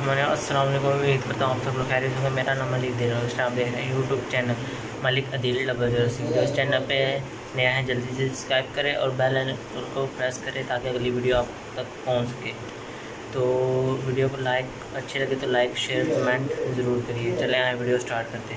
अस्सलाम वालेकुम। उम्मीद करता हूँ आप सब लोग खैरियत होंगे। मेरा नाम मलिक दिल है। इस टाइम देख रहे हैं यूट्यूब चैनल मलिक अदील 006। जो इस चैनल पे नया है जल्दी से सब्सक्राइब करें और बेल आइकन को प्रेस करें ताकि अगली वीडियो आप तक पहुँच सके। तो वीडियो को लाइक अच्छी लगे तो लाइक शेयर कमेंट ज़रूर करिए। चले आए वीडियो स्टार्ट करते हैं।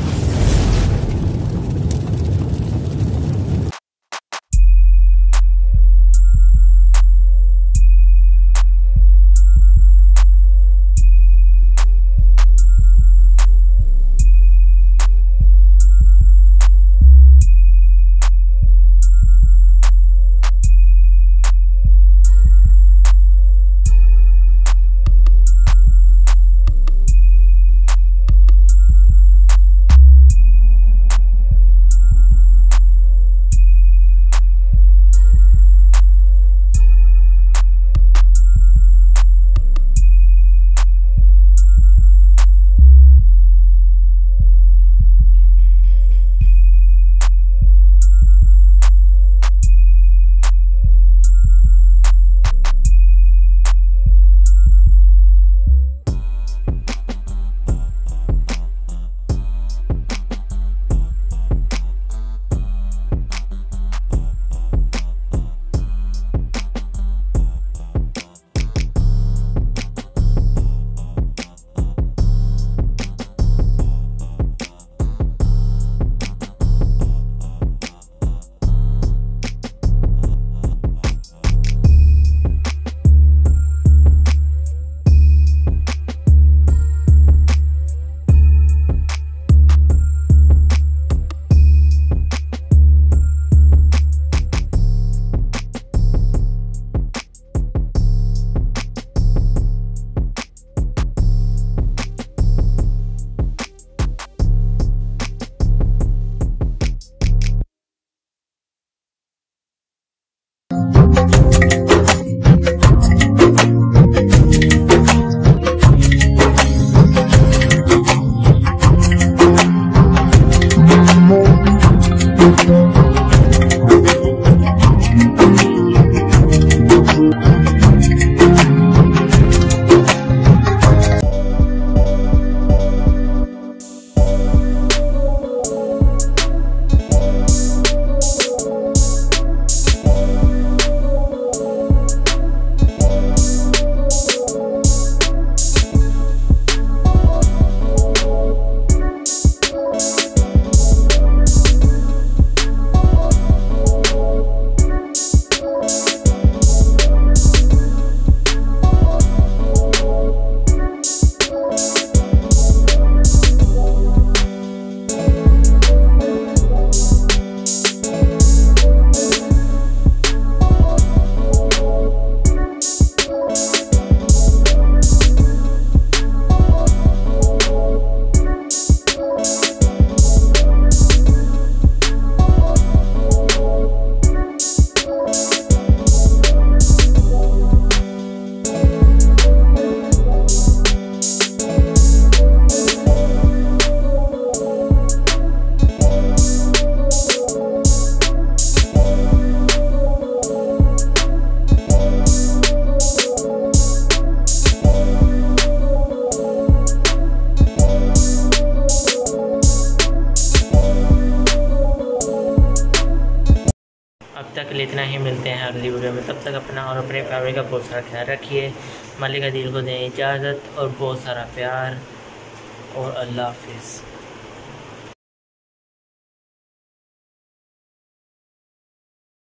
अब तक के लिए इतना ही। मिलते हैं अगली वीडियो में। तब तक अपना और अपने फैमिली का बहुत सारा ख्याल रखिए। मलिक अदील को दें इजाज़त और बहुत सारा प्यार और अल्लाह हाफिज़।